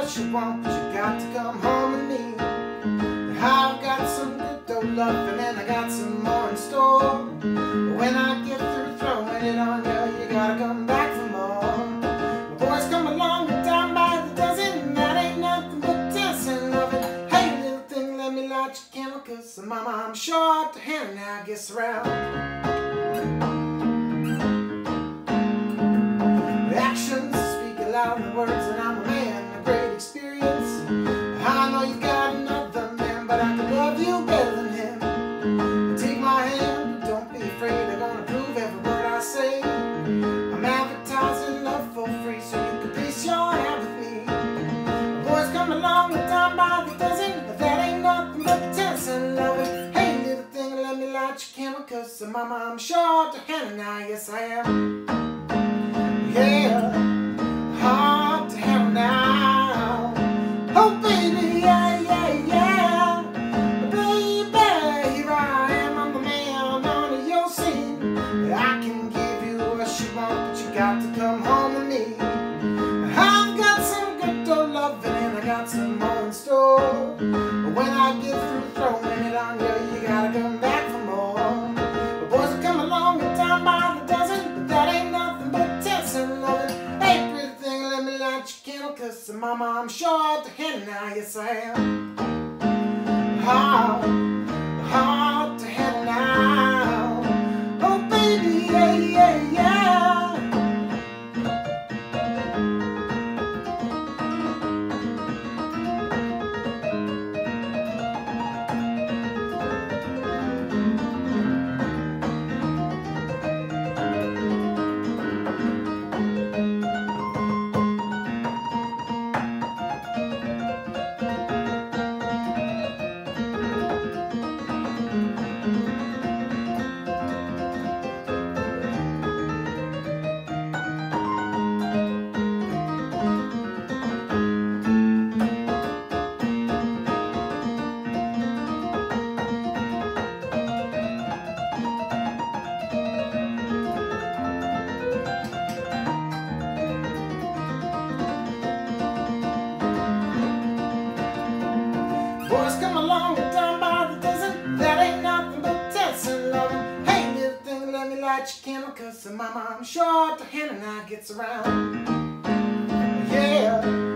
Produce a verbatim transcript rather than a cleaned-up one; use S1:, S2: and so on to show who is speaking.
S1: what you want, but you got to come home with me. I've got some good dough loving and I got some more in store. When I get through throwing it on you, you gotta come back for more. My boys come along and down by the dozen, and that ain't nothing but dancing, loving. Hey little thing, let me light your candle, cause mama, I'm sure up to hand now gets around. Actions speak louder than words, and I'm a man of great experience. I know you got another man, but I can love you better than him. Take my hand, but don't be afraid, I'm gonna prove every word I say. I'm advertising love for free, so you can place your hand with me. The boys come along and down by the dozen, but that ain't nothing but dancing, loving. Hey little thing, let me light your candle, cause mama, I'm sure to handle now, yes I am. Yeah, hard to handle now. Oh baby, yeah, yeah, yeah. Baby, here I am, I'm the man on your scene. I can give you what you want, but you got to come home with me. I've got some good dough loving and I got some more in store. When I get through throwing it on you, you gotta come back for more. The boys will come along and down by the dozen, but that ain't nothing but dancing, loving. Hey pretty thing, let me light your candle, cause mama, I'm sure to handle now, yes I am. Hard, hard to handle now. Oh baby, yeah, yeah, yeah. Boys come along and down by the dozen, that ain't nothing but dancing, loving. Hey little thing, let me light your candle, cause mama, I'm sure to handle now gets around. Yeah.